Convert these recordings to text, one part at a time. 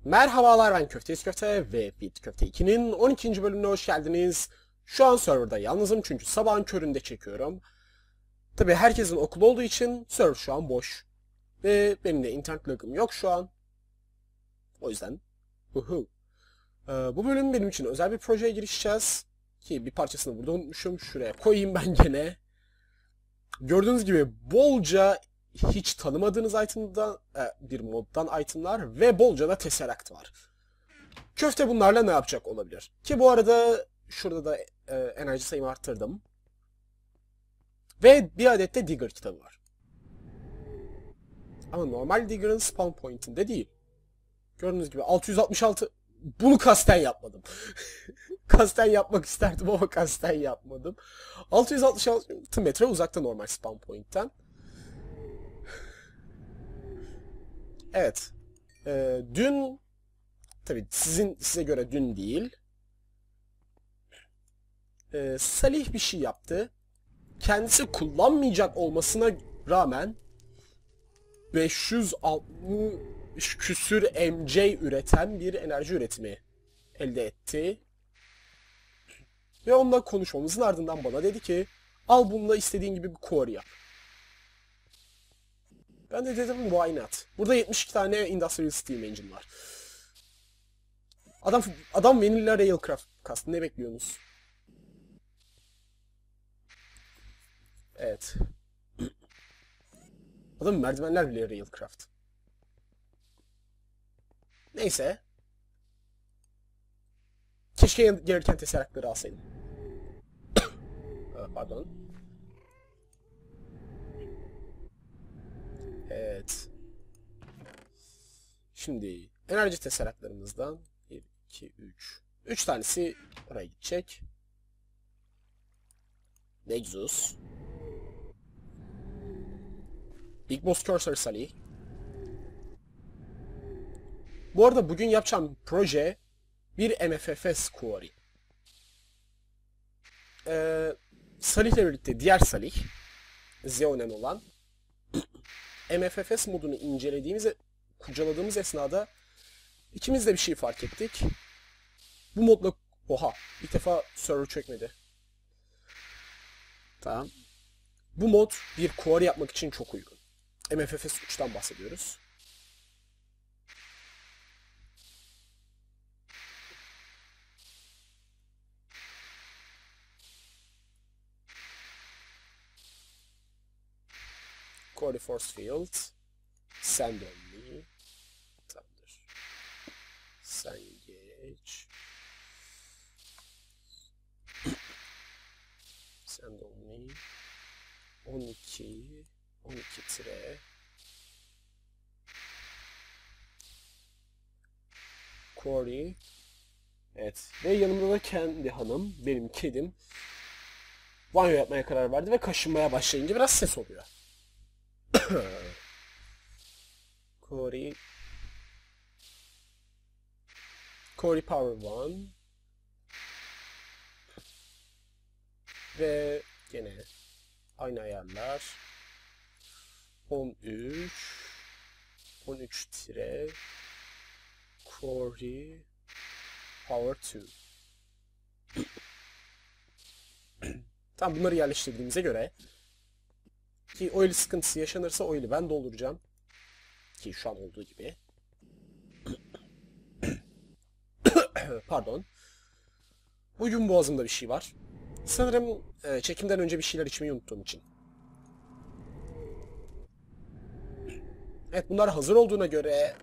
Merhabalar, ben Köfteyiz Köfte ve Bit Köfte 2'nin 12. bölümüne hoş geldiniz. Şu an serverda yalnızım çünkü sabahın köründe çekiyorum. Tabi herkesin okulu olduğu için server şu an boş. Ve benim de internet lagım yok şu an. O yüzden bu bölüm benim için özel bir projeye girişeceğiz. Ki bir parçasını burada unutmuşum. Şuraya koyayım ben gene. Gördüğünüz gibi bolca hiç tanımadığınız item'dan, bir moddan itemlar ve bolca da Tesseract var. Köfte bunlarla ne yapacak olabilir? Ki bu arada şurada da enerji sayımı arttırdım. Ve bir adet de Digger kitabı var. Ama normal Digger'ın spawn point'inde değil. Gördüğünüz gibi 666... Bunu kasten yapmadım. Kasten yapmak isterdim ama kasten yapmadım. 666 metre uzakta normal spawn point'ten. Evet. Dün... Tabii size göre dün değil. Salih bir şey yaptı. Kendisi kullanmayacak olmasına rağmen 560 küsür MC üreten bir enerji üretimi elde etti. Ve onunla konuşmamızın ardından bana dedi ki al bununla istediğin gibi bir core yap. Ben de dedim why not? Burada 72 tane Industrial Steam Engine var. Adam Vanilla Railcraft kastı. Ne bekliyorsunuz? Evet. Adam merdivenler bile Railcraft. Neyse. Keşke gelirken Tesseract'ları alsaydım. Pardon. Evet. Şimdi enerji Tesseract'larımızdan 1, 2, 3. 3 tanesi oraya gidecek. Nexus. Big Boss Cursor Salih. Bu arada bugün yapacağım proje bir MFFS Quarry. Salih'le birlikte diğer Salih, Zeonen olan MFFS modunu kurcaladığımız esnada ikimiz de bir şey fark ettik. Bu modla... Oha! İlk defa server çökmedi. Tamam. Bu mod bir quarry yapmak için çok uygun. MFFS 3'ten bahsediyoruz. Quarry Force Field. Send only. Tamamdır. Sen geç. Send only. 12 tire Quarry. Evet. Ve yanımda da kendi hanım, benim kedim banyo yapmaya karar verdi ve kaşınmaya başlayınca biraz ses oluyor. Quarry Power 1 ve gene aynı ayarlar 13 tire Quarry Power 2. Tam bunları yerleştirdiğimize göre ki oil sıkıntısı yaşanırsa oil'i ben dolduracağım. Ki şu an olduğu gibi. Pardon. Bugün boğazımda bir şey var. Sanırım çekimden önce bir şeyler içmeyi unuttuğum için. Evet, bunlar hazır olduğuna göre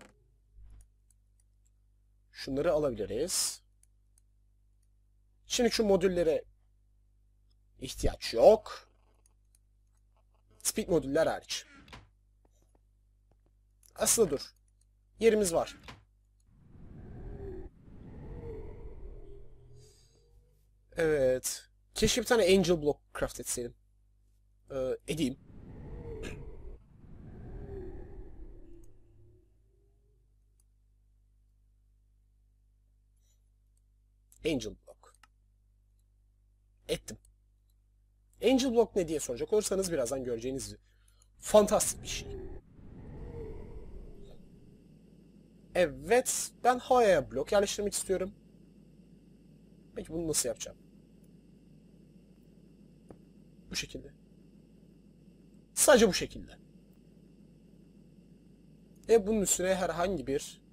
şunları alabiliriz. Şimdi şu modüllere ihtiyaç yok. Speed modüller hariç. Aslında dur. Yerimiz var. Evet. Keşke bir tane Angel Block craft etseydim. Edeyim. Angel Block. Ettim. Angel Block ne diye soracak olursanız birazdan göreceğiniz fantastik bir şey. Evet, ben havaya blok yerleştirmek istiyorum. Peki bunu nasıl yapacağım? Bu şekilde. Sadece bu şekilde. Bunun üstüne herhangi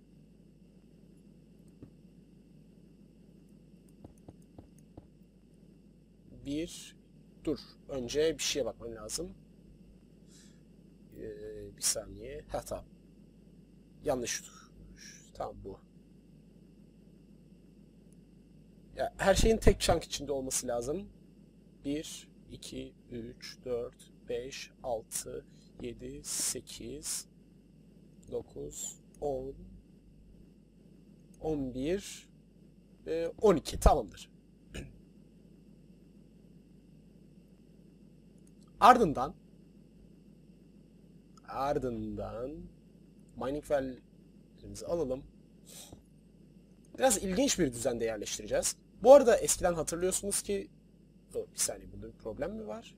bir dur. Önce bir şeye bakmam lazım. Bir saniye. Ha tamam. Yanlış. Tamam bu. Ya, her şeyin tek chunk içinde olması lazım. 1, 2, 3, 4, 5, 6, 7, 8, 9, 10, 11 ve 12. Tamamdır. Ardından ardından mining well'lerimizi alalım. Biraz ilginç bir düzende yerleştireceğiz. Bu arada eskiden hatırlıyorsunuz ki bir saniye, burada bir problem mi var?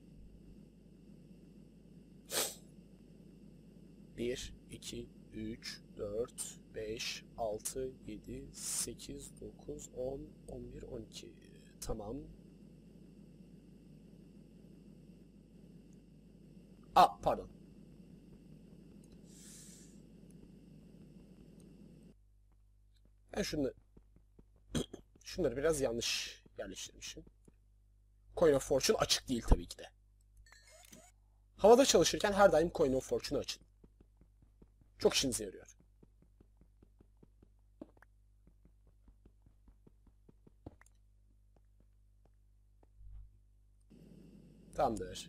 1, 2, 3, 4, 5, 6, 7, 8, 9, 10, 11, 12. Tamam. Pardon. Ben şunları biraz yanlış yerleştirmişim. Coin of Fortune açık değil tabii ki de. Havada çalışırken her daim Coin of Fortune açın. Çok işinize yarıyor. Tamamdır.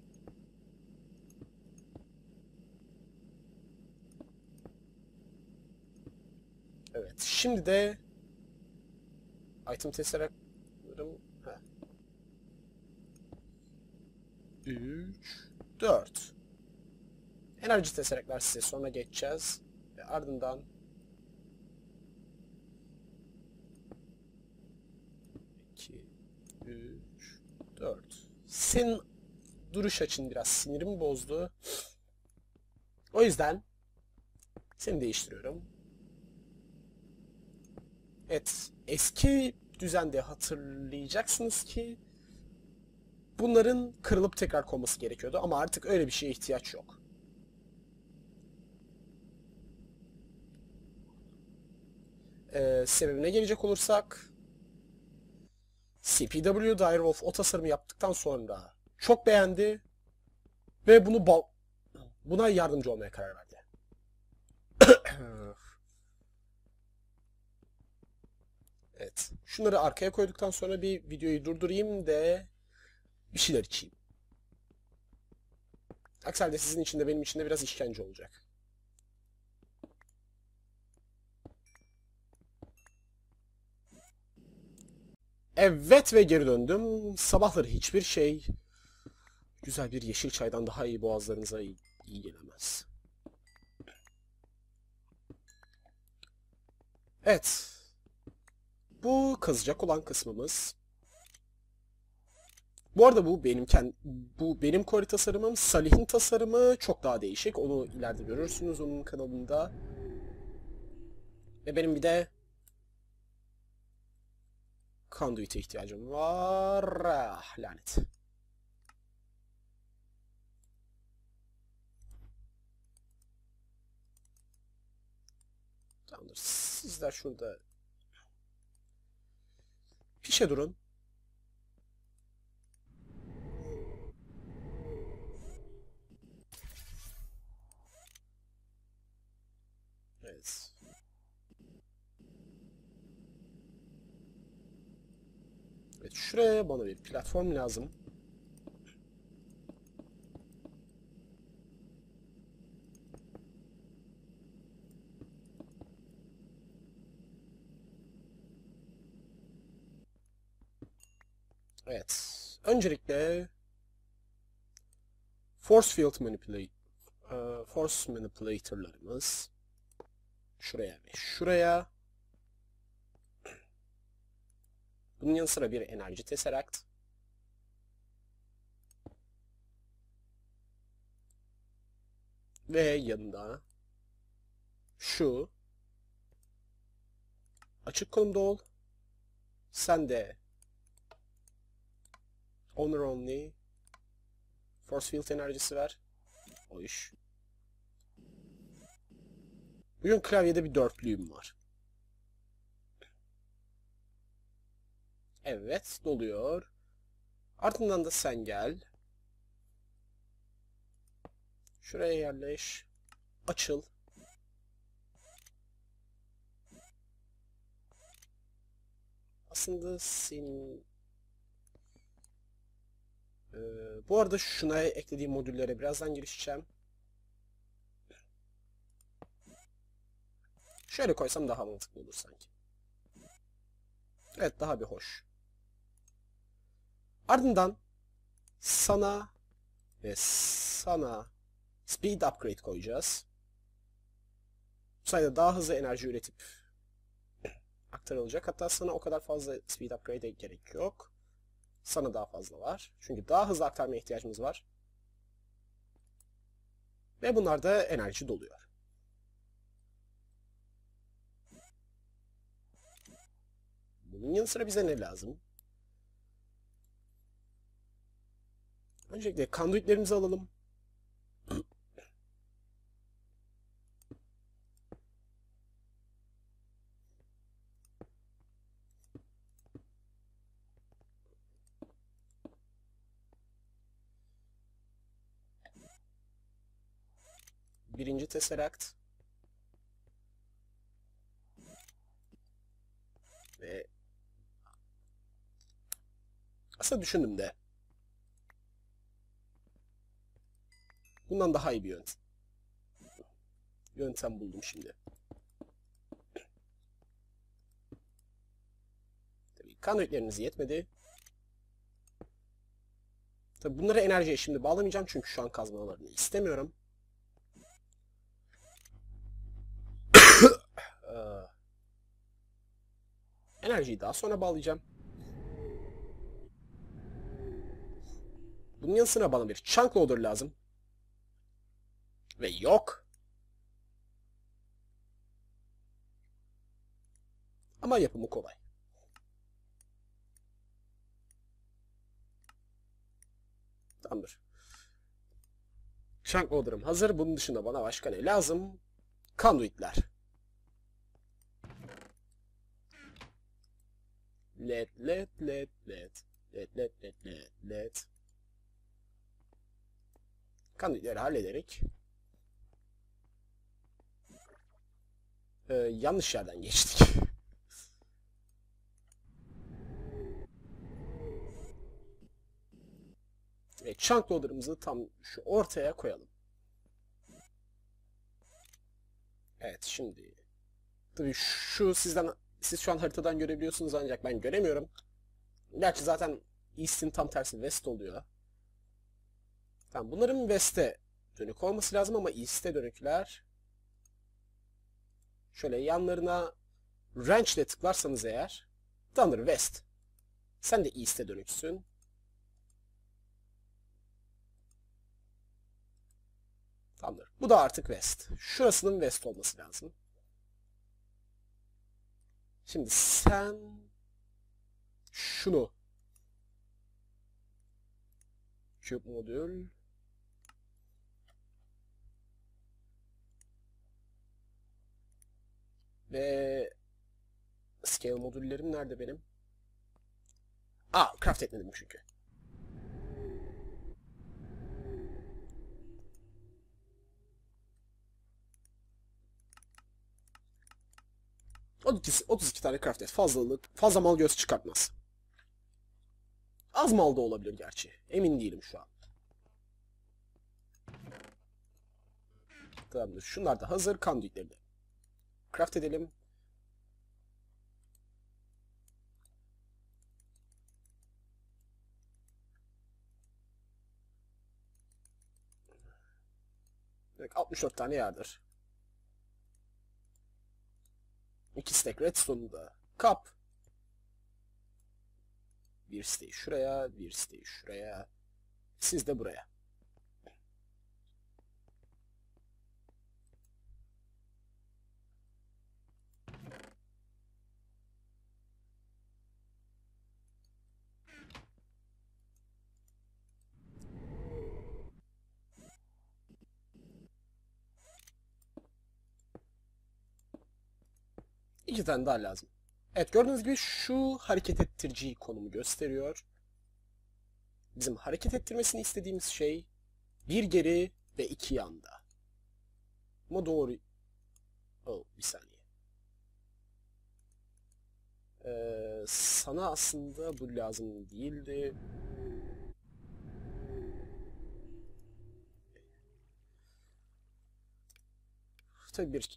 Evet. Şimdi de item testeraklarım 3 4. Enerji testeraklar size sonra geçeceğiz. Ve ardından 2 3 4. Senin duruş açın biraz sinirimi bozdu. O yüzden seni değiştiriyorum. Evet, eski düzende hatırlayacaksınız ki bunların kırılıp tekrar konması gerekiyordu ama artık öyle bir şeye ihtiyaç yok. Sebebine gelecek olursak CPW Direwolf o tasarımı yaptıktan sonra çok beğendi ve buna yardımcı olmaya karar verdi. Evet. Şunları arkaya koyduktan sonra bir videoyu durdurayım da bir şeyler içeyim. Aksi halde sizin için de benim için de biraz işkence olacak. Evet ve geri döndüm. Sabahları hiçbir şey güzel bir yeşil çaydan daha iyi boğazlarınıza iyi gelemez. Evet. Bu kazacak olan kısmımız. Bu arada bu benim core tasarımım. Salih'in tasarımı çok daha değişik. Onu ileride görürsünüz onun kanalında. Ve benim bir de conduit'e ihtiyacım var. Lanet. Tamamdır. Sizler şurada pişe durun. Evet. Evet, şuraya bana bir platform lazım. Evet. Öncelikle Force Manipulator'larımız şuraya ve şuraya. Bunun yanı sıra bir enerji tesseract. Ve yanında şu açık konumda ol. Sen de Honor Only Force Field enerjisi ver. O iş. Bugün klavyede bir dörtlüğüm var. Evet, doluyor. Ardından da sen gel. Şuraya yerleş. Açıl. Aslında senin... bu arada şuna eklediğim modüllere birazdan girişeceğim. Şöyle koysam daha mantıklı olur sanki. Evet, daha bir hoş. Ardından sana ve sana speed upgrade koyacağız. Bu sayede daha hızlı enerji üretip aktarılacak. Hatta sana o kadar fazla speed upgrade'e gerek yok. Sana daha fazla var. Çünkü daha hızlı aktarmaya ihtiyacımız var. Ve bunlar da enerji doluyor. Bunun yanı sıra bize ne lazım? Öncelikle conduitlerimizi alalım. Birinci Tesseract. Ve aslında düşündüm de bundan daha iyi bir yöntem buldum şimdi. Tabii conduitlerimiz yetmedi. Tabii bunları enerjiye şimdi bağlamayacağım çünkü şu an kazmalarını istemiyorum. Enerjiyi daha sonra bağlayacağım. Bunun yanı sıra bana bir chunk loader lazım. Ve yok. Ama yapımı kolay. Tamamdır. Chunk loader'ım hazır. Bunun dışında bana başka ne lazım? Conduit'ler. Led. Conduit'leri hallederek yanlış yerden geçtik. Ve chunk loader'ımızı tam şu ortaya koyalım. Evet, şimdi tabii siz şu an haritadan görebiliyorsunuz ancak ben göremiyorum. Gerçi zaten East'in tam tersi West oluyor. Tamam, bunların West'e dönük olması lazım ama East'e dönükler. Şöyle yanlarına wrench ile tıklarsanız eğer Thunder West. Sen de East'e dönüksün. Tamamdır. Bu da artık West. Şurasının West olması lazım. Şimdi sen şunu Cube modül ve scale modüllerim nerede benim? Craft etmedim çünkü. O 32 tane craft et. Fazla mal göz çıkartmaz. Az mal da olabilir gerçi. Emin değilim şu an. Tamamdır. Şunlar da hazır. Conduit'leri de craft edelim. Evet, 64 tane yardır. 2 stack redstone'u da kap. Bir siteyi şuraya, bir siteyi şuraya. Siz de buraya. 2 tane daha lazım. Evet, gördüğünüz gibi şu hareket ettirici konumu gösteriyor. Bizim hareket ettirmesini istediğimiz şey bir geri ve 2 yanda. Ama doğru... Oh, bir saniye. Sana aslında bu lazım değildi. Tabii bir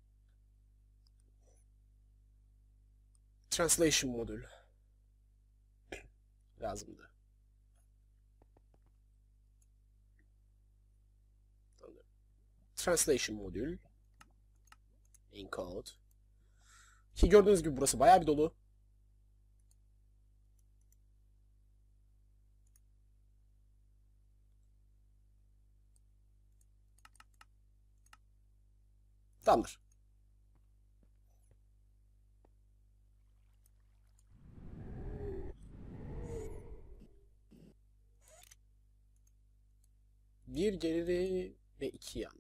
translation modül lazımdı. Translation modül. Encode. Ki gördüğünüz gibi burası bayağı bir dolu. Tamamdır. Bir geri ve 2 yan.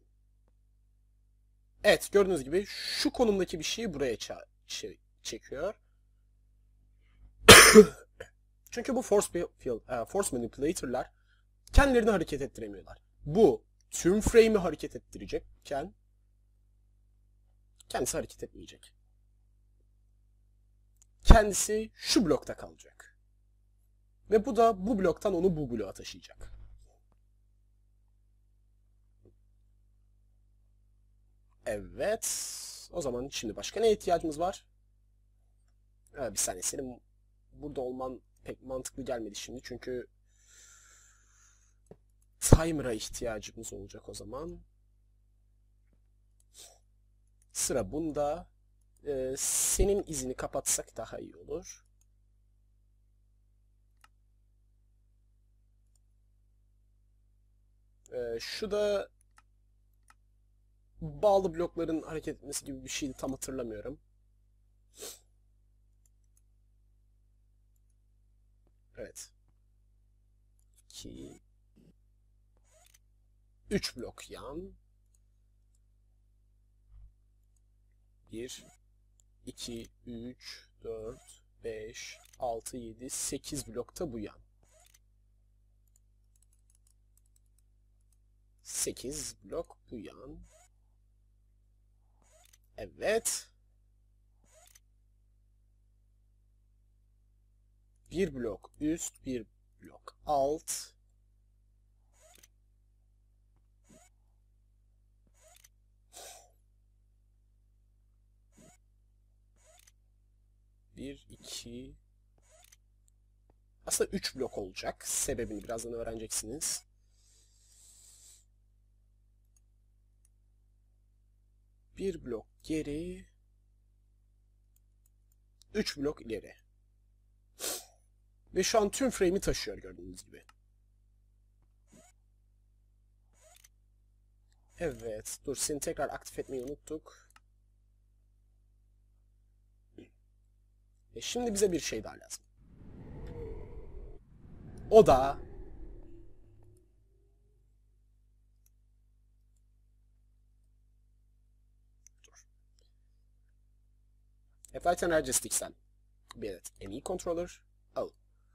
Evet, gördüğünüz gibi şu konumdaki bir şeyi buraya çekiyor. Çünkü bu force manipulator'lar kendilerini hareket ettiremiyorlar. Bu tüm frame'i hareket ettirecekken kendisi hareket etmeyecek. Kendisi şu blokta kalacak. Ve bu da bu bloktan onu bu bloğa taşıyacak. Evet. O zaman şimdi başka neye ihtiyacımız var? Bir saniye, senin burada olman pek mantıklı gelmedi şimdi. Çünkü timer'a ihtiyacımız olacak o zaman. Sıra bunda. Senin izini kapatsak daha iyi olur. Şu da bağlı blokların hareket etmesi gibi bir şeydi, tam hatırlamıyorum. Evet. 2 3 blok yan. 1 2 3 4 5 6 7 8 blokta bu yan. 8 blok bu yan. Evet. Bir blok üst, bir blok alt. Bir, iki. Aslında 3 blok olacak. Sebebini birazdan öğreneceksiniz. Bir blok geri. 3 blok ileri. Ve şu an tüm frame'i taşıyor gördüğünüz gibi. Evet. Dur, seni tekrar aktif etmeyi unuttuk. Şimdi bize bir şey daha lazım. O da Flight Energy Sticks'ten bir adet ME controller. Oh.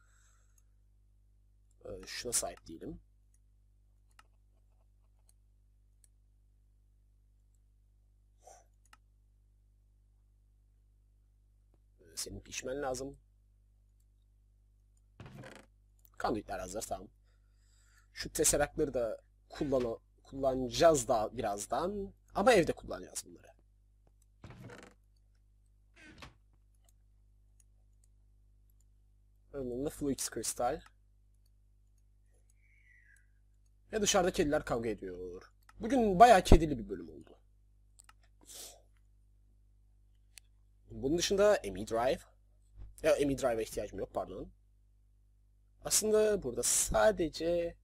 Şuna sahip değilim. Senin pişmen lazım. Conduit'ler hazır, tamam. Şu tesseract'ları da kullanacağız da birazdan. Ama evde kullanacağız bunları. Önünde Fluix kristal. Ve dışarıda kediler kavga ediyor. Bugün bayağı kedili bir bölüm oldu. Bunun dışında ME Drive. Ya, ME Drive'e ihtiyacım yok, pardon. Aslında burada sadece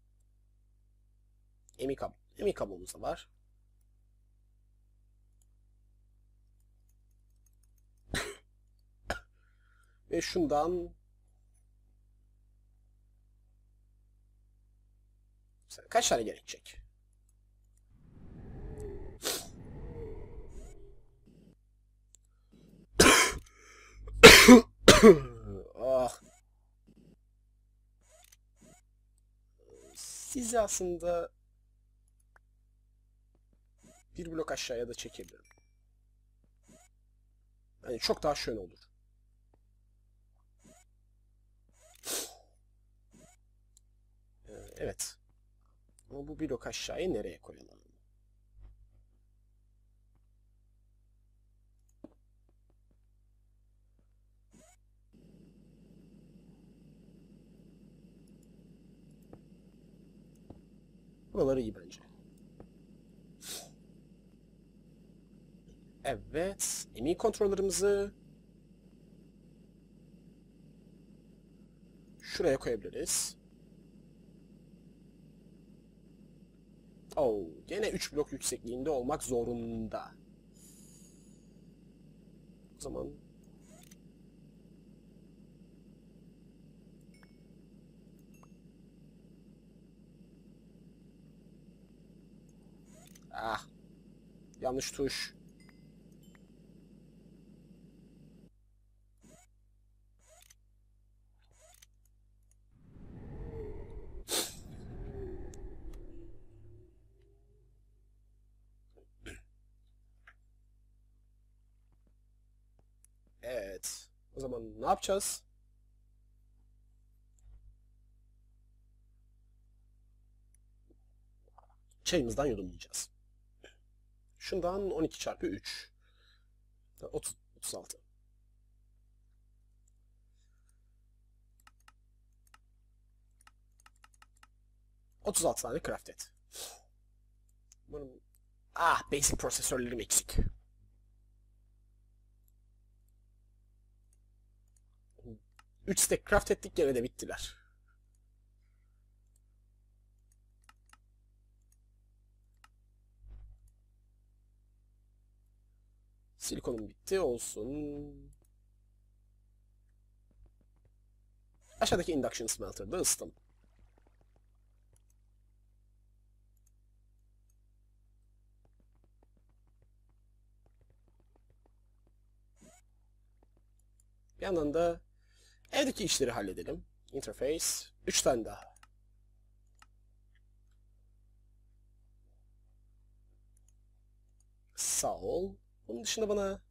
ME kablomuz da var. Ve şundan kaç tane gerekecek? Ah. Sizi aslında bir blok aşağıya da çekebilirim. Yani çok daha şöyle olur. Evet. Ama bu blok aşağıya nereye koyalım? Buraları iyi bence. Evet. Emin kontrollerimizi şuraya koyabiliriz. Oh, gene 3 blok yüksekliğinde olmak zorunda. O zaman ah, yanlış tuş. Evet. O zaman ne yapacağız? Çayımızdan yudumlayacağız. Şundan 12 çarpı 3. 30, 36. 36 tane craft et. Umarım... Ah, basic prosesörlerim eksik. 3 stack craft ettik, gene de bittiler. Silikonum bitti, olsun. Aşağıdaki induction smelter'da ısıtalım. Bir yandan da evdeki işleri halledelim. Interface. 3 tane daha. Sağ ol. Bunun dışında bana...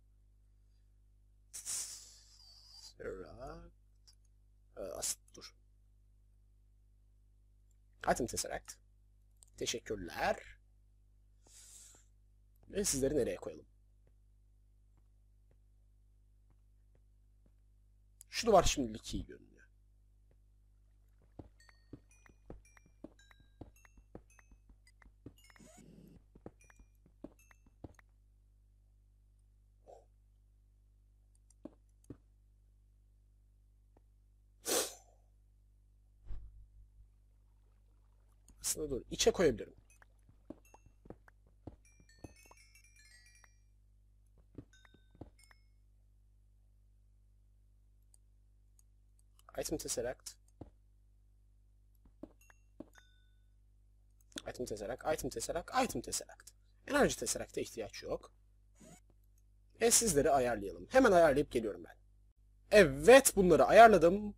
Dur. Item Tesseract. Teşekkürler. Ve sizleri nereye koyalım? Şu duvar şimdilik iyi görünüyor. Aslında dur. İçe koyabilirim. Item Tesseract. Item Tesseract, Item Tesseract, Item Tesseract. Enerji Tesseract'e ihtiyaç yok. Sizleri ayarlayalım. Hemen ayarlayıp geliyorum ben. Evet, bunları ayarladım.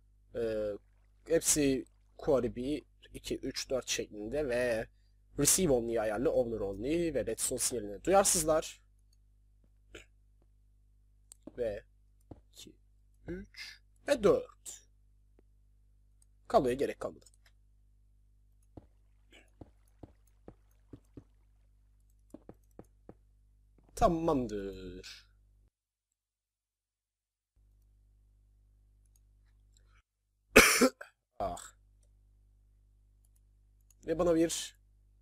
Hepsi Quarry 1, 2, 3, 4 şeklinde ve Receive Only ayarlı, Owner Only ve Redstone sinyaline duyarsızlar. Ve 2, 3 ve 4. Kabloya gerek kalmadı. Tamamdır. Ah. Ve bana bir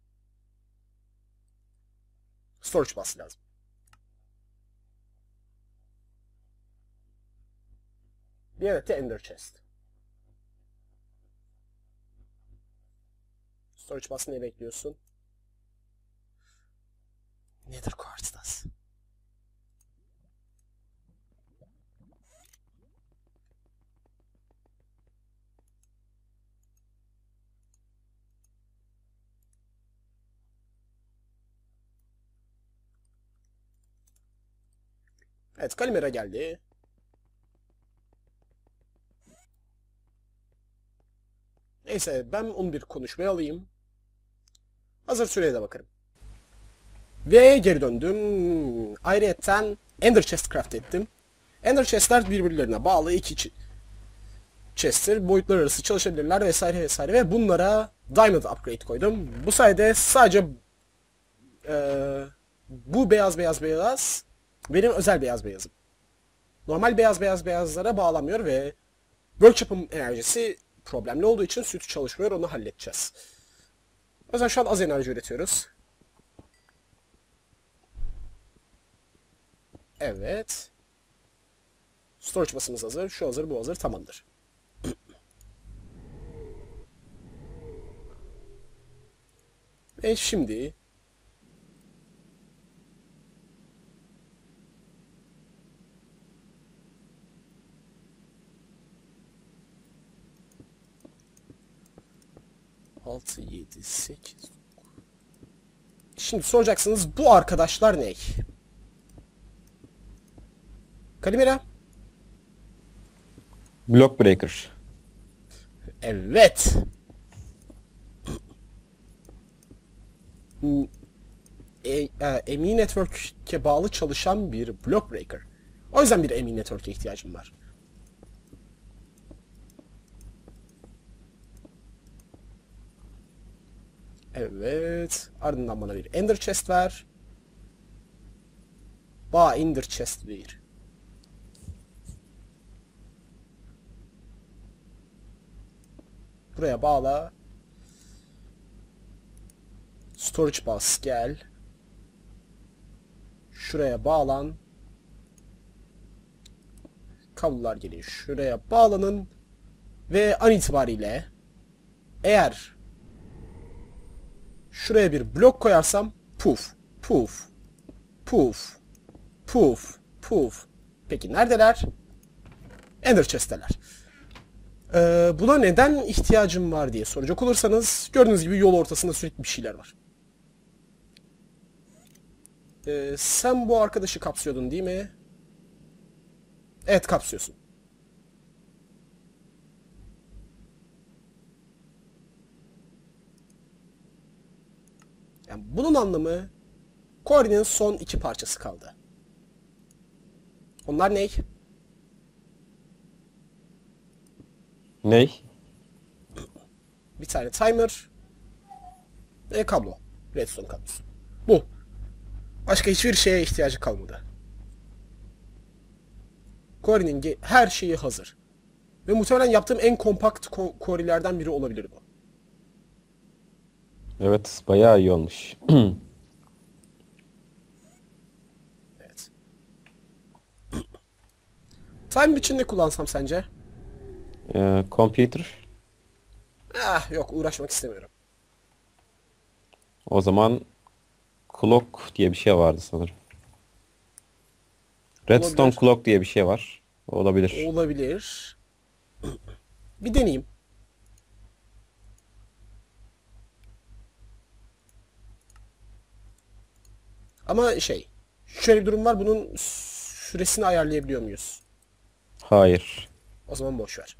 storage bus lazım. Bir adet de Ender Chest. Storage bus ne bekliyorsun? Nether Quartz'tas. Evet, Kalimera geldi. Neyse ben onu bir konuşmaya alayım. Hazır süreye de bakarım. Ve geri döndüm. Ayrıyeten Ender Chest craft ettim. Ender Chest'ler birbirlerine bağlı iki chest'tir. Boyutlar arası çalışabilirler vesaire vesaire. Ve bunlara Diamond upgrade koydum. Bu sayede sadece bu beyaz benim özel beyaz beyazım. Normal beyaz beyazlara bağlamıyor ve workshop'ın enerjisi problemli olduğu için sütü çalışmıyor. Onu halledeceğiz. O yüzden şu an az enerji üretiyoruz. Evet. Storage basımız hazır. Şu hazır, bu hazır. Tamamdır. Ve şimdi altı, yedi, sekiz. Şimdi soracaksınız bu arkadaşlar ne? Kalimera. Block Breaker. Evet. ME Network'e bağlı çalışan bir block breaker. O yüzden bir ME Network'e ihtiyacım var. Evet. Ardından bana bir Ender Chest ver. Ender Chest ver. Buraya bağla. Storage bus gel. Şuraya bağlan. Kablolar geliyor. Şuraya bağlanın. Ve an itibariyle eğer şuraya bir blok koyarsam puf, puf, puf, puf, puf. Peki neredeler? Ender Chest'teler. Buna neden ihtiyacım var diye soracak olursanız gördüğünüz gibi yol ortasında sürekli bir şeyler var. Sen bu arkadaşı kapsıyordun değil mi? Evet kapsıyorsun. Yani bunun anlamı Quarry'nin son iki parçası kaldı. Onlar ne? Ney? Bir tane timer ve kablo. Redstone kablosu. Bu. Başka hiçbir şeye ihtiyacı kalmadı. Quarry'nin her şeyi hazır. Ve muhtemelen yaptığım en kompakt quarry'lerden biri olabilir bu. Evet, bayağı iyi olmuş. Evet. Time için ne kullansam sence? Computer. Ah yok uğraşmak istemiyorum. O zaman Clock diye bir şey vardı sanırım. Redstone Olabilir. Clock diye bir şey var. Olabilir. Olabilir. Bir deneyeyim. Ama şöyle bir durum var. Bunun süresini ayarlayabiliyor muyuz? Hayır. O zaman boş ver.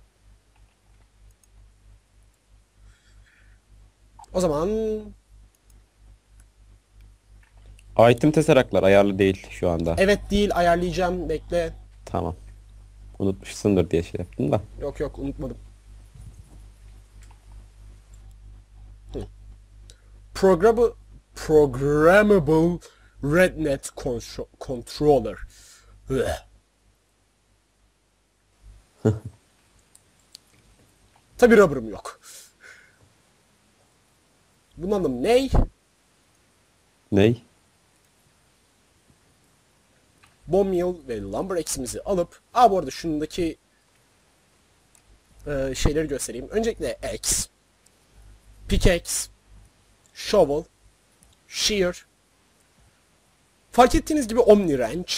O zaman Item tesaraklar ayarlı değil şu anda. evet değil ayarlayacağım. Bekle. Tamam. Unutmuşsundur diye şey yaptım da. Yok yok unutmadım. Programmable RedNet Controller. Tabi rubber'ım yok. Bunun anlamı ne? Ney? Bone meal ve lumber axe'imizi alıp bu arada şundaki şeyleri göstereyim. Öncelikle axe, pickaxe, shovel, shear. Fark ettiğiniz gibi omni wrench.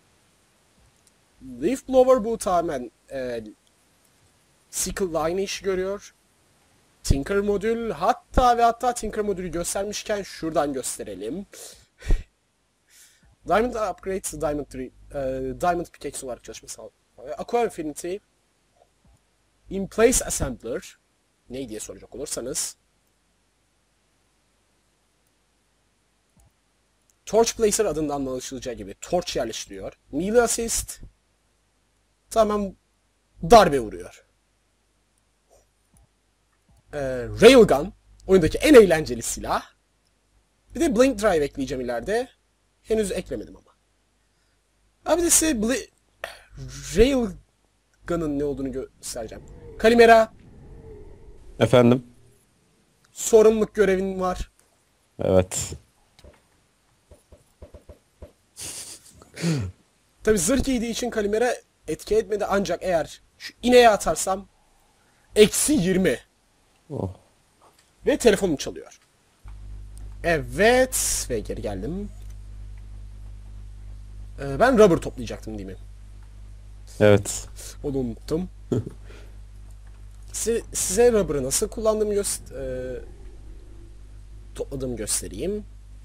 Leaf blower bu tamamen sickle line işi görüyor. Tinker modül hatta Tinker modülü göstermişken şuradan gösterelim. Diamond upgrade Diamond pickaxe olarak çalışması sağlıyor. Aqua Infinity In Place Assembler ne diye soracak olursanız. Torch Placer adından anlaşılacağı gibi torch yerleştiriyor. Melee Assist tamamen darbe vuruyor. Railgun oyundaki en eğlenceli silah. Bir de Blink Drive ekleyeceğim ileride. Henüz eklemedim ama. Abi de size Railgun'ın ne olduğunu göstereceğim. Kalimera, Efendim? sorumluluk görevin var. Evet. Tabi zırh giydiği için Kalimera etki etmedi ancak eğer şu ineğe atarsam -20 Oh. ve telefonum çalıyor. Evet ve geri geldim. Ben rubber toplayacaktım değil mi? Evet. Onu unuttum. Size rubber'ı nasıl kullandığımı topladığımı göstereyim.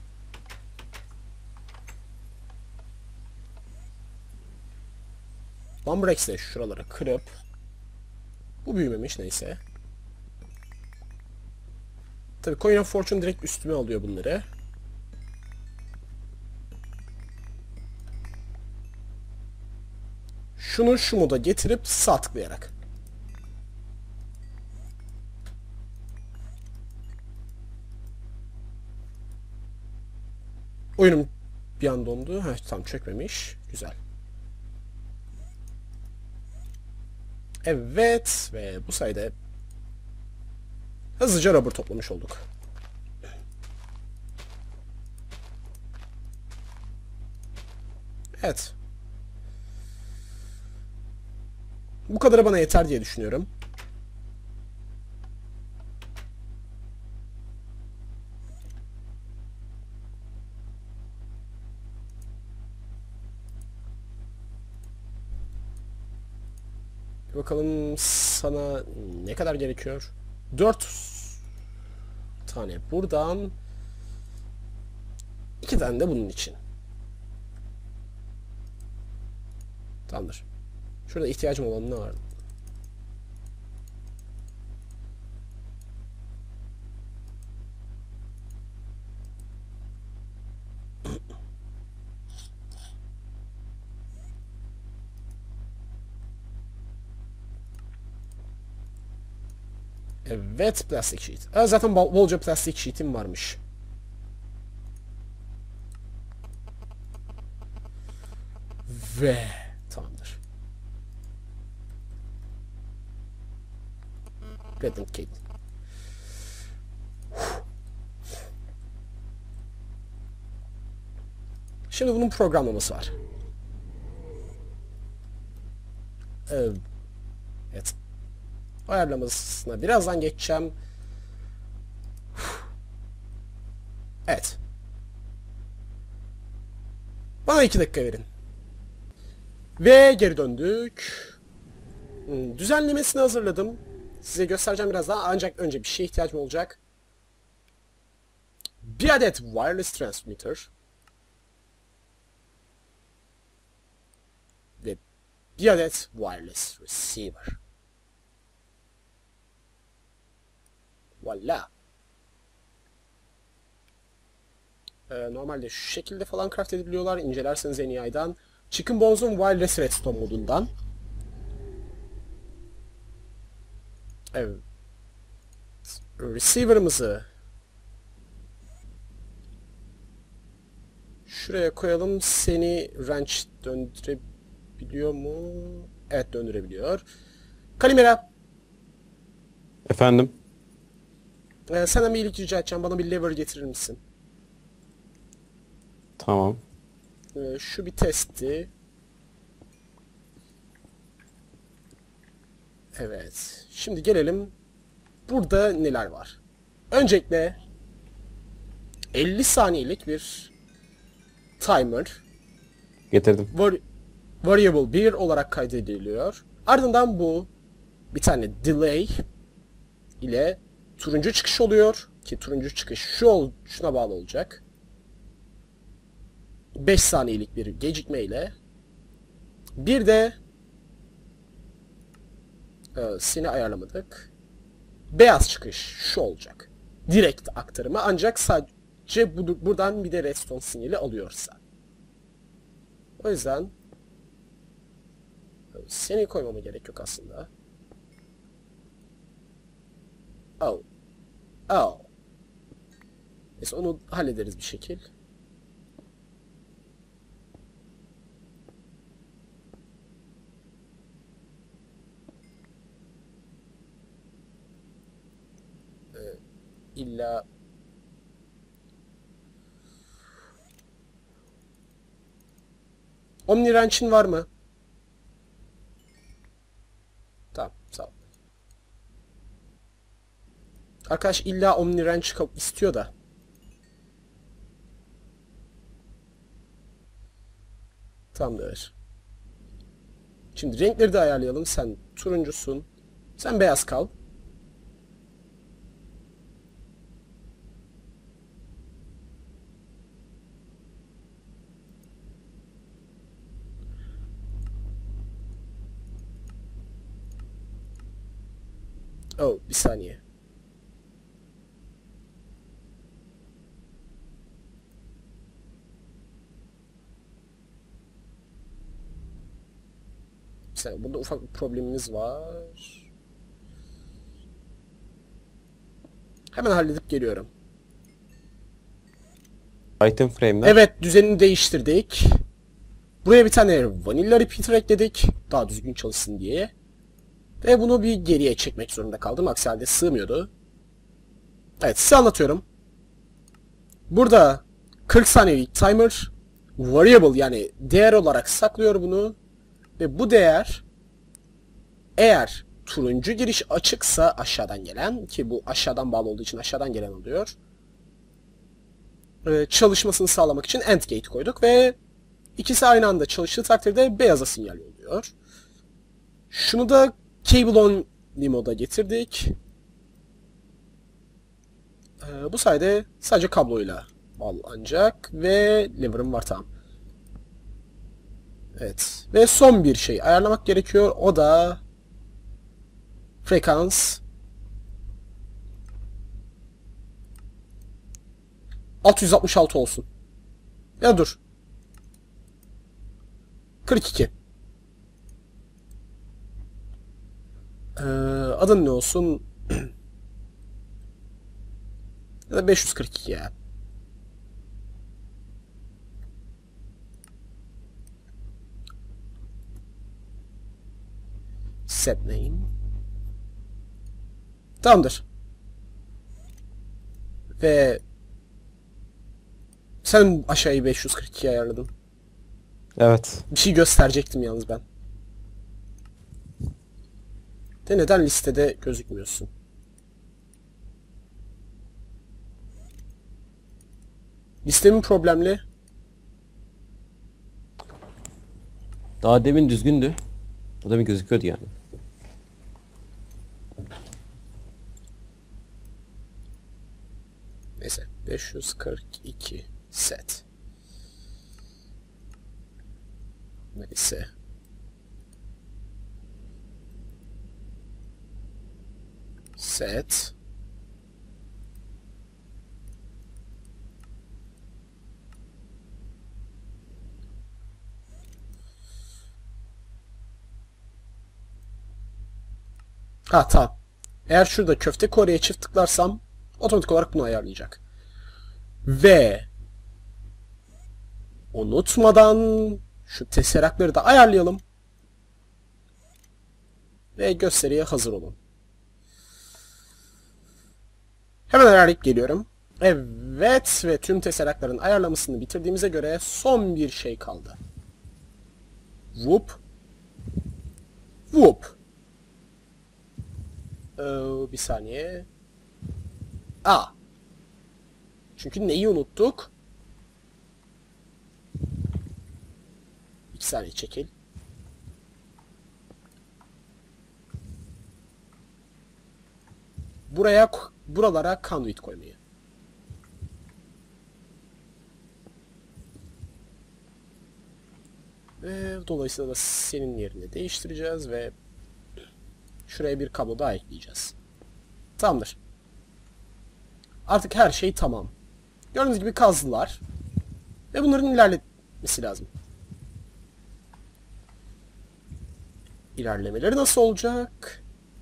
Lumberex'le şuraları kırıp bu büyümemiş neyse. Tabii Coin of Fortune direkt üstüme alıyor bunları. Şunu şu moda getirip sağ tıklayarak. Oyunum bir an dondu. Heh, tam çökmemiş. Güzel. Evet ve bu sayede hızlıca rubber toplamış olduk. Evet. Bu kadarı bana yeter diye düşünüyorum. Bakalım sana ne kadar gerekiyor? 4 tane buradan, 2 tane de bunun için. Tamamdır. Şurada ihtiyacım olan ne var? Evet, plastik sheet. Zaten bolca plastik sheet'im varmış. Ve tamamdır. Redmond Kate. Şimdi bunun programlaması var. Evet. Ayarlamasına birazdan geçeceğim. Evet. Bana 2 dakika verin. Ve geri döndük. Düzenlemesini hazırladım. Size göstereceğim biraz daha ancak önce bir şeye ihtiyacım olacak. Bir adet wireless transmitter. Ve bir adet wireless receiver. Voila. Normalde şu şekilde falan craft edebiliyorlar. İncelerseniz NEI'dan. Chicken Bones'un wireless redstone modundan. Evet. Receiver'ımızı şuraya koyalım. Seni wrench döndürebiliyor mu? Evet, döndürebiliyor. Kalimera. Efendim? Senden bir iyilik rica edeceğim. Bana bir lever getirir misin? Tamam. Şu bir testti. Evet. Şimdi gelelim. Burada neler var? Öncelikle 50 saniyelik bir timer. Getirdim. Variable 1 olarak kaydediliyor. Ardından bu bir tane delay ile turuncu çıkış oluyor. Ki turuncu çıkış şuna bağlı olacak. 5 saniyelik bir gecikme ile. Bir de seni ayarlamadık. Beyaz çıkış şu olacak. Direkt aktarımı ancak sadece buradan bir de redstone sinyali alıyorsa. O yüzden seni koymama gerek yok aslında. Oh. Oh. Neyse onu hallederiz bir şekil. İlla Omni Wrench'in var mı? Tamam, sağ ol. Arkadaş illa Omni Wrench istiyor da. Tamamdır. Şimdi renkleri de ayarlayalım. Sen turuncusun. Sen beyaz kal. Oh, bir saniye. Bir saniye. Burada ufak bir problemimiz var. Hemen halledip geliyorum. Item frame'ler. Evet, düzenini değiştirdik. Buraya bir tane vanilla repeater ekledik. Daha düzgün çalışsın diye. Ve bunu bir geriye çekmek zorunda kaldım. Aksi halde sığmıyordu. Evet, size anlatıyorum. Burada 40 saniyelik timer variable yani değer olarak saklıyor bunu. Ve bu değer eğer turuncu giriş açıksa aşağıdan gelen ki bu aşağıdan bağlı olduğu için aşağıdan gelen oluyor. Çalışmasını sağlamak için AND gate koyduk ve ikisi aynı anda çalıştığı takdirde beyaza sinyal oluyor. Şunu da cable only moda getirdik. Bu sayede sadece kabloyla bağlanacak ve lever'ım var, tamam. Evet. Ve son bir şey ayarlamak gerekiyor. O da frekans. 666 olsun. Ya dur. 42. Adın ne olsun? Ya da 542 ya. Set name. Tamamdır. Ve sen aşağıyı 542'ye ayarladın. Evet. Bir şey gösterecektim yalnız ben. De neden listede gözükmüyorsun? Listemin problemli. Daha demin düzgündü. O da bir gözüküyordu yani. Neyse. 542 set. Neyse. Set. Ha, tamam. Eğer şurada köfte Kore'ye çift tıklarsam otomatik olarak bunu ayarlayacak. Ve unutmadan şu tesserakları da ayarlayalım. Ve gösteriye hazır olun. Hemen ayarlayıp geliyorum. Evet ve tüm tesserakların ayarlamasını bitirdiğimize göre son bir şey kaldı. Whoop. Whoop. Bir saniye. Çünkü neyi unuttuk? 2 saniye çekil. Buralara conduit koymayı. Ve dolayısıyla da senin yerini değiştireceğiz ve şuraya bir kablo daha ekleyeceğiz. Tamamdır. Artık her şey tamam. Gördüğünüz gibi kazdılar. Ve bunların ilerletmesi lazım. İlerlemeleri nasıl olacak?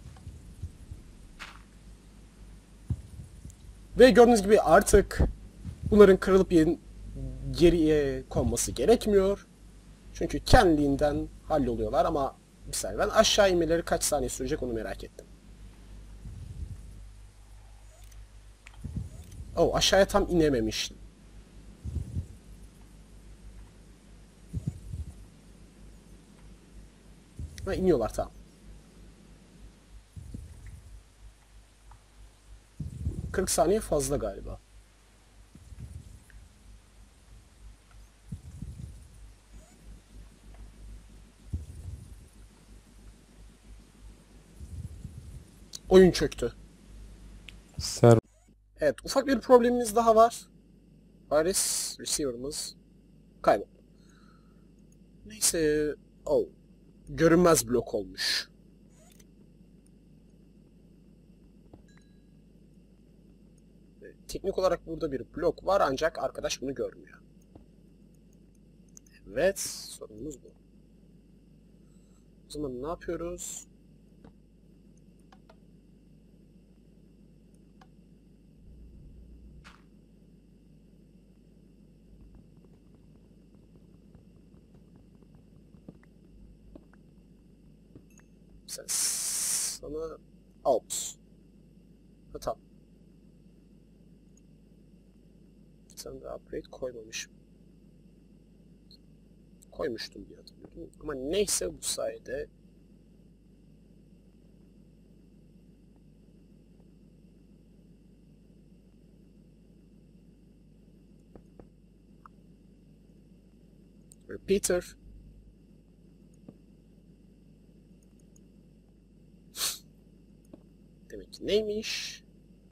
Ve gördüğünüz gibi artık bunların kırılıp geriye konması gerekmiyor. Çünkü kendiliğinden halloluyorlar ama bir saniye, ben aşağı inmeleri kaç saniye sürecek onu merak ettim. Oh, aşağıya tam inememiştim. Ha, iniyorlar, tamam. ...40 saniye fazla galiba. Oyun çöktü. Ser Evet, ufak bir problemimiz daha var. Iris receiver'ımız kayboldu. Neyse, oh, görünmez blok olmuş. Teknik olarak burada bir blok var ancak arkadaş bunu görmüyor. Evet, sorunumuz bu. O zaman ne yapıyoruz? Sen sana out. Ha, tamam. Sen de upgrade koymamışım. Koymuştum diye hatırlıyorum. Ama neyse, bu sayede repeater demek ki neymiş?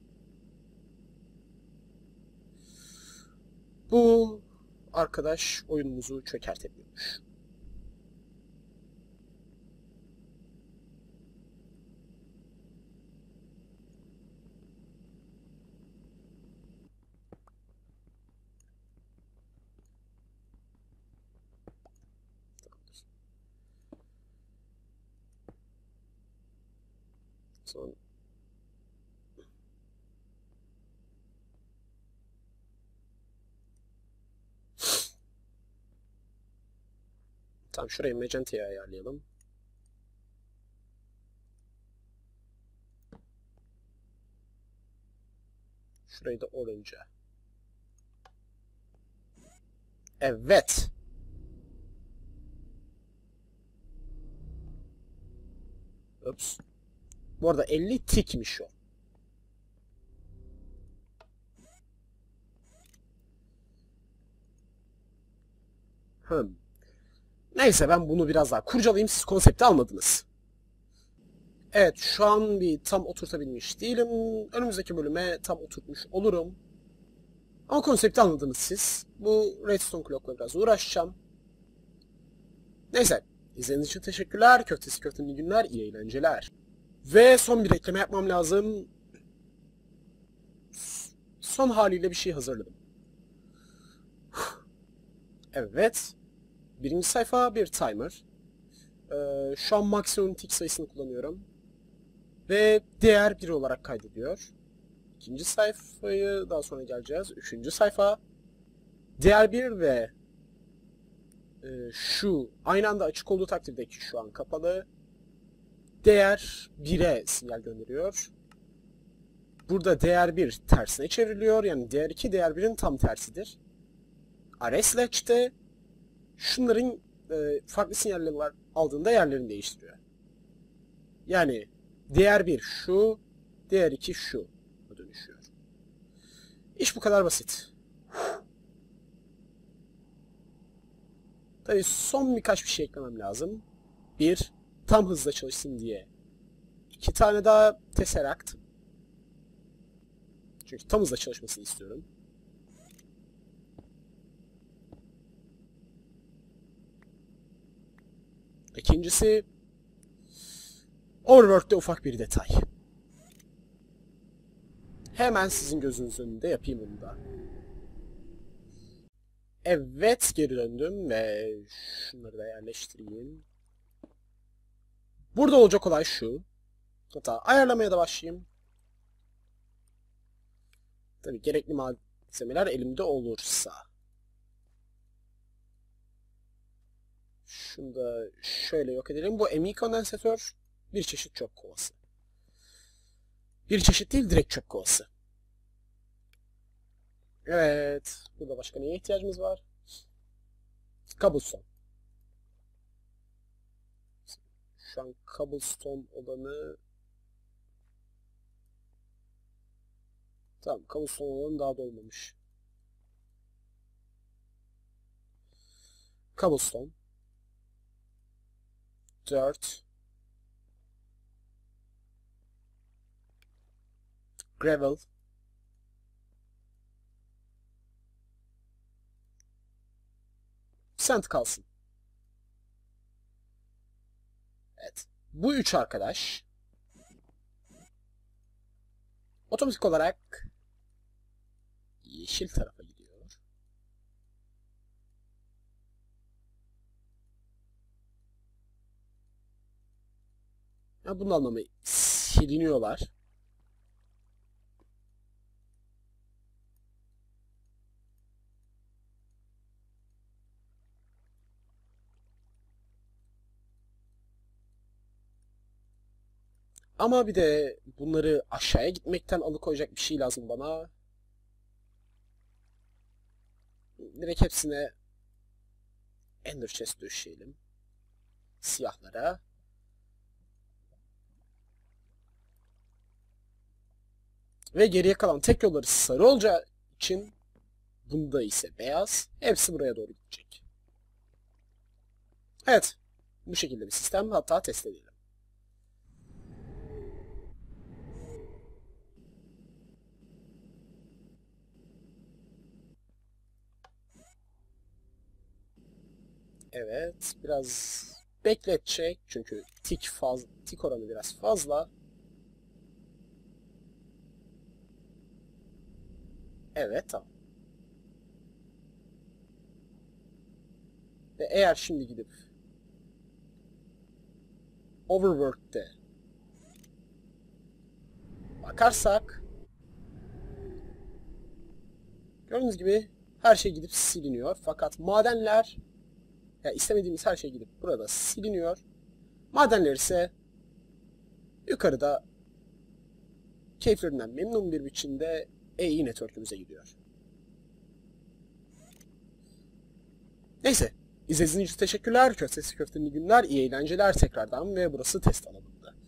Bu arkadaş oyunumuzu çökertebiliyormuş. Son. Tamam, şurayı magenta'ya ayarlayalım. Şurayı da orange'a. Evet. Ups. Bu arada 50 tikmiş o. Neyse, ben bunu biraz daha kurcalayayım, siz konsepti almadınız. Evet, şu an bir tam oturtabilmiş değilim. Önümüzdeki bölüme tam oturtmuş olurum. Ama konsepti anladınız siz. Bu redstone clock'la biraz uğraşacağım. Neyse, izlediğiniz için teşekkürler. Köftesi köftenin günler, iyi eğlenceler. Ve son bir ekleme yapmam lazım. Son haliyle bir şey hazırladım. Evet. Birinci sayfa bir timer. Şu an maksimum tick sayısını kullanıyorum. Ve değer 1 olarak kaydediyor. İkinci sayfayı daha sonra geleceğiz. Üçüncü sayfa. Değer 1 ve şu aynı anda açık olduğu takdirde, ki şu an kapalı, değer 1'e sinyal gönderiyor. Burada değer 1 tersine çevriliyor. Yani değer 2 değer 1'in tam tersidir. RS latch'te şunların farklı sinyaller aldığında yerlerini değiştiriyor. Yani değer 1 şu, değer 2 şu dönüşüyor. İş bu kadar basit. Tabii son birkaç bir şey eklemem lazım. Bir, tam hızla çalışsın diye 2 tane daha Tesseract. Çünkü tam hızla çalışmasını istiyorum. İkincisi, Overworld'de ufak bir detay. Hemen sizin gözünüzün önünde yapayım bunu da. Evet, geri döndüm ve şunları da yerleştireyim. Burada olacak olay şu. Hatta ayarlamaya da başlayayım. Tabii gerekli malzemeler elimde olursa. Şunu da şöyle yok edelim. Bu MI kondansatör bir çeşit çöp kovası. Bir çeşit değil, direkt çöp kovası. Evet. Burada başka neye ihtiyacımız var? Cobblestone. Şu an cobblestone olanı... Tamam, cobblestone olanı daha dolmamış. Cobblestone. Dirt. Gravel. Sand kalsın. Evet. Bu üç arkadaş otomatik olarak yeşil tarafa gidiyor. Ya bunun anlamı siliniyorlar. Ama bir de bunları aşağıya gitmekten alıkoyacak bir şey lazım bana. Direkt hepsine Ender Chest döşeyelim. Siyahlara. Ve geriye kalan tek yolları sarı olacağı için bunda ise beyaz. Hepsi buraya doğru gidecek. Evet. Bu şekilde bir sistem. Hatta test edelim. Evet. Biraz bekletecek. Çünkü tik oranı biraz fazla. Evet, tamam. Ve eğer şimdi gidip Overworld'de bakarsak gördüğünüz gibi her şey gidip siliniyor. Fakat madenler, ya istemediğimiz her şey gidip burada siliniyor. Madenler ise yukarıda keyiflerinden memnun bir biçimde EI network'ümüze gidiyor. Neyse. İzlediğiniz için teşekkürler. Köftesi köfteli günler, iyi eğlenceler tekrardan ve burası test alanında.